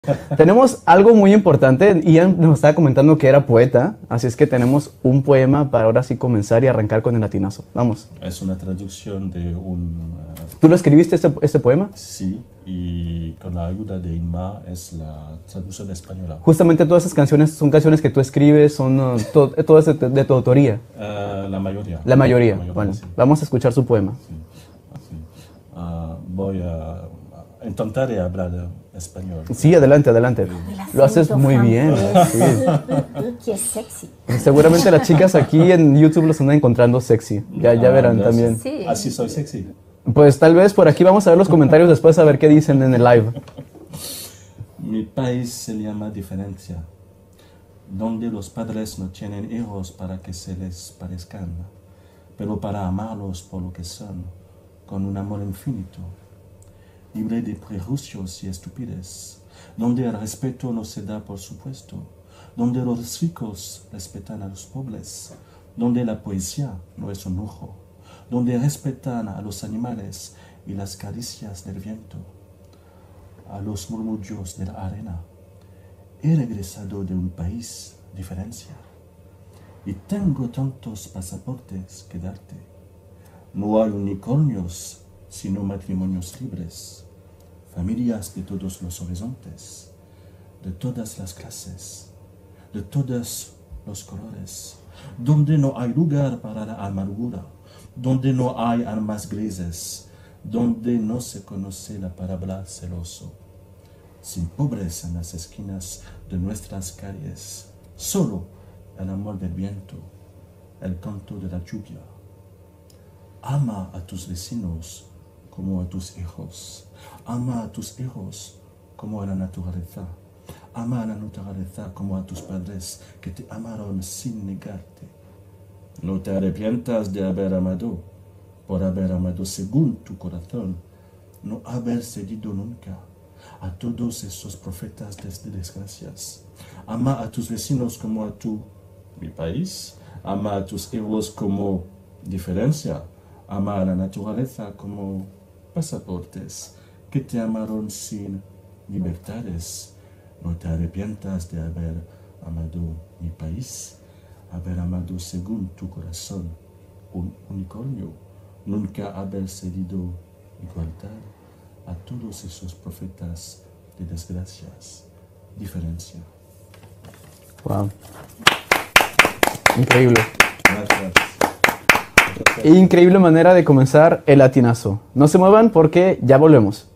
Tenemos algo muy importante. Ian nos estaba comentando que era poeta, así es que tenemos un poema para ahora sí comenzar y arrancar con el latinazo. Vamos. Es una traducción de un... ¿Tú lo escribiste este poema? sí, y con la ayuda de Inma es la traducción española. Justamente todas esas canciones son canciones que tú escribes, son todas de tu autoría. La mayoría. La mayoría. Bueno, sí. vamos a escuchar su poema. Sí, así. Voy a intentar hablar español. Sí, adelante, adelante. Lo haces muy bien. Sí. Que es sexy. Seguramente las chicas aquí en YouTube los andan encontrando sexy. Ya verán Gracias. también. Sí. Así soy sexy. Pues tal vez por aquí vamos a ver los comentarios después a ver qué dicen en el live. Mi país se llama diferencia, donde los padres no tienen hijos para que se les parezcan, pero para amarlos por lo que son, con un amor infinito, libre de prejuicios y estupidez, donde el respeto no se da por supuesto, donde los ricos respetan a los pobres, donde la poesía no es un lujo, donde respetan a los animales y las caricias del viento, a los murmullos de la arena. He regresado de un país diferencia y tengo tantos pasaportes que darte. No hay unicornios, sino matrimonios libres, familias de todos los horizontes, de todas las clases, de todos los colores, donde no hay lugar para la amargura, donde no hay almas grises, donde no se conoce la palabra celoso, sin pobres en las esquinas de nuestras calles, solo el amor del viento, el canto de la lluvia. Ama a tus vecinos como a tus hijos, ama a tus hijos como a la naturaleza, ama a la naturaleza como a tus padres que te amaron sin negarte. No te arrepientas de haber amado, por haber amado según tu corazón, no haber cedido nunca a todos esos profetas de desgracias. Ama a tus vecinos como a mi país, ama a tus hijos como diferencia, ama a la naturaleza como pasaportes que te amaron sin libertades. No te arrepientas de haber amado mi país, haber amado según tu corazón un unicornio, nunca haber cedido igualdad a todos esos profetas de desgracias. Diferencia. Wow. Increíble. Gracias. Increíble manera de comenzar el latinazo. No se muevan porque ya volvemos.